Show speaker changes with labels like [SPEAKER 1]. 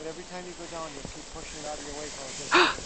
[SPEAKER 1] but every time you go down, you'll keep pushing it out of your way so it doesn't